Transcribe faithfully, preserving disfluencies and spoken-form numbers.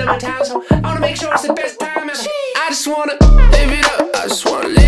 in my town, so I wanna make sure it's the best time ever. I just wanna live it up, I just wanna live